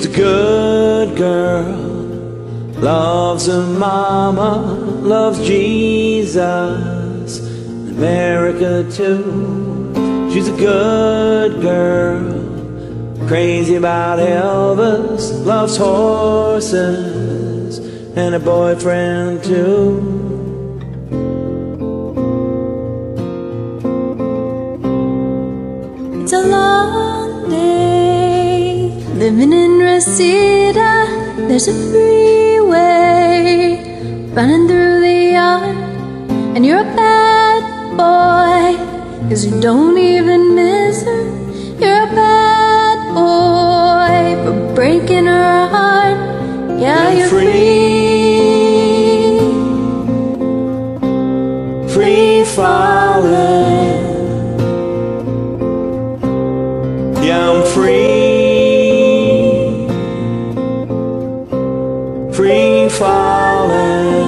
She's a good girl, loves her mama, loves Jesus, America too. She's a good girl, crazy about Elvis, loves horses, and her boyfriend too. It's a long day living in Reseda. There's a freeway running through the yard, and you're a bad boy, 'cause you don't even miss her. You're a bad boy for breaking her heart. Yeah, you're free, free falling. Yeah, I'm free, free falling.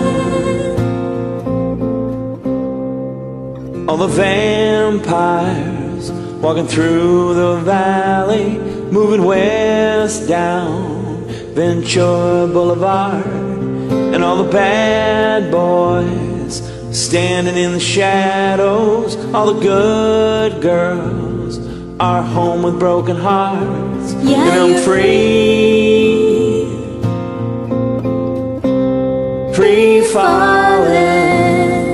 All the vampires walking through the valley, moving west down Ventura Boulevard, and all the bad boys standing in the shadows. All the good girls are home with broken hearts. Yeah, and I'm free, free falling.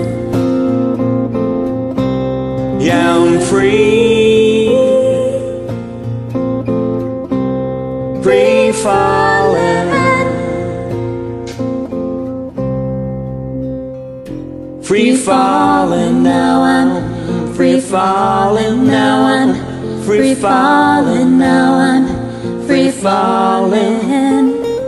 Yeah, I'm free, free falling. Free falling now, I'm free falling now, I'm free falling now, I'm free falling.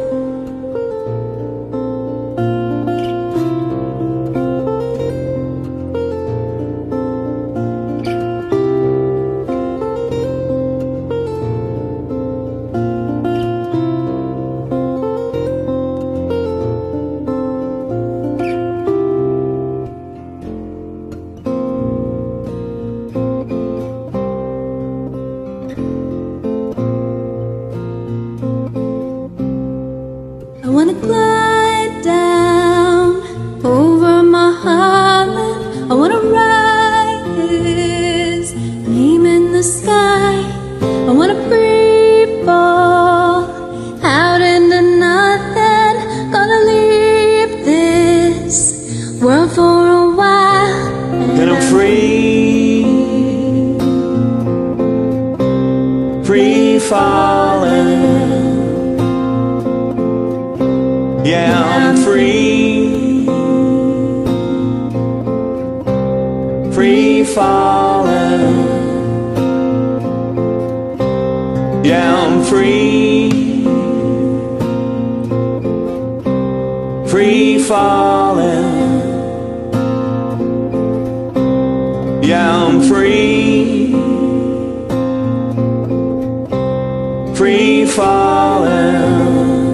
I wanna glide down over Mulholland. I wanna write his name in the sky. I wanna free fall out into nothing. Gonna leave this world for a while, and I'm free, free falling. Yeah, I'm free, free falling. Yeah, I'm free, free falling. Yeah, I'm free, free falling.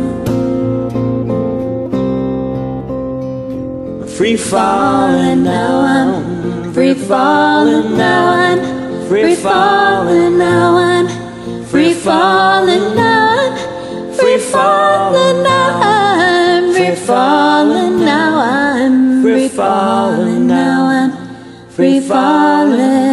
Free falling now, I'm free falling now, I'm free falling now, I'm free falling now, I'm free falling now, I'm free falling now, I'm free falling now, I'm free falling.